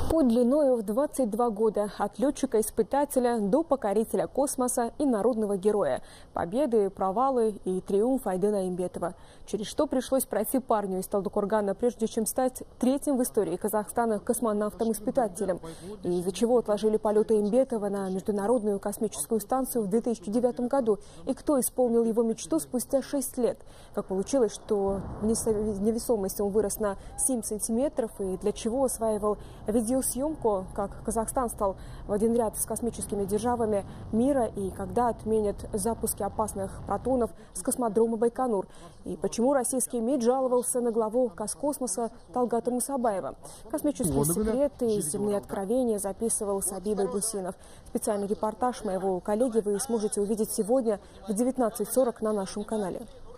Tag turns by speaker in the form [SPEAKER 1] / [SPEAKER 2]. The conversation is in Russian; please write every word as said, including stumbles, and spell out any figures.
[SPEAKER 1] Путь длиною в двадцать два года. От летчика-испытателя до покорителя космоса и народного героя. Победы, провалы и триумф Айдена Имбетова. Через что пришлось пройти парню из Талдыкоргана, прежде чем стать третьим в истории Казахстана космонавтом-испытателем. И из-за чего отложили полеты Имбетова на Международную космическую станцию в две тысячи девятом году. И кто исполнил его мечту спустя шесть лет. Как получилось, что в невесомости он вырос на семь сантиметров и для чего осваивал видеосъемку, как Казахстан стал в один ряд с космическими державами мира и когда отменят запуски опасных протонов с космодрома Байконур. И почему российский МИД жаловался на главу Казкосмоса Талгата Мусабаева. Космические секреты и земные откровения записывал Сабиб Айбусинов. Специальный репортаж моего коллеги вы сможете увидеть сегодня в девятнадцать сорок на нашем канале.